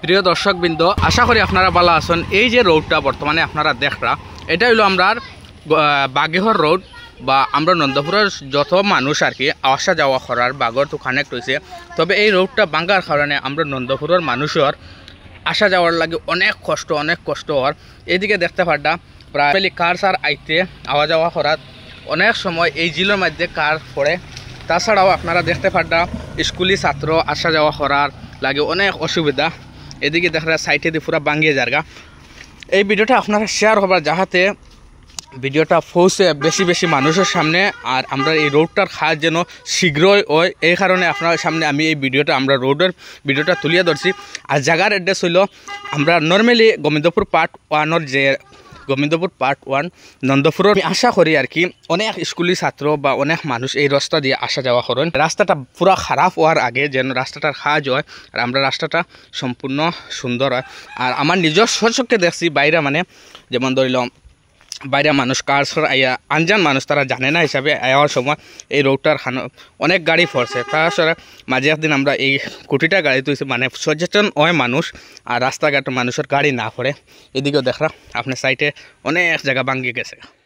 প্রিয় দর্শকবৃন্দ, আশা করি আপনারা ভালো আছেন। এই যে রোডটা বর্তমানে আপনারা দেখরা, এটা হলো আমরা বাগেহর রোড বা আমরা নন্দপুরের যত মানুষ আর কি আসা যাওয়া করার বাগর তো কানেক্ট হয়েছে। তবে এই রোডটা ভাঙার কারণে আমরা নন্দপুরের মানুষের আসা যাওয়ার লাগে অনেক কষ্ট হওয়ার। এইদিকে দেখতে পারটা প্রায় কার সার আইতে আওয়া যাওয়া করার অনেক সময় এই জিলের মধ্যে কার পড়ে। তাছাড়াও আপনারা দেখতে পারটা স্কুলি ছাত্র আসা যাওয়া করার লাগে অনেক অসুবিধা। এদিকে দেখা সাইটে দিয়ে পুরো ভাঙিয়ে যারগা। এই ভিডিওটা আপনারা শেয়ার হবার যাহাতে ভিডিওটা পৌঁছে বেশি মানুষের সামনে, আর আমরা এই রোডটার কাজ যেন শীঘ্রই হয় এই কারণে আপনার সামনে আমি এই ভিডিওটা আমরা রোডের ভিডিওটা তুলিয়ে ধরছি। আর জায়গার অ্যাড্রেস হইল আমরা নর্মালি গোবিন্দপুর পার্ট 1 যে গোবিন্দপুর পার্ট 1 নন্দপুরের। আমি আশা করি আর কি অনেক স্কুলি ছাত্র বা অনেক মানুষ এই রাস্তা দিয়ে আসা যাওয়া করেন। রাস্তাটা পুরো খারাপ হওয়ার আগে যেন রাস্তাটার কাজ হয় আর আমরা রাস্তাটা সম্পূর্ণ সুন্দর হয়। আর আমার নিজের চোখে দেখছি বাইরে, মানে যেমন ধরিলাম বাইরে মানুষ কার আইয়া আনজান মানুষ তারা জানে না হিসাবে আয়ার সময় এই রোডটার অনেক গাড়ি পড়ছে। তাছাড়া মাঝে একদিন আমরা এই কোটিটা গাড়ি তুলছি, মানে সচেতন হয় মানুষ আর রাস্তাঘাট মানুষের গাড়ি না পড়ে। এদিকেও দেখা আপনার সাইটে অনেক জায়গা ভাঙ্গিয়ে গেছে।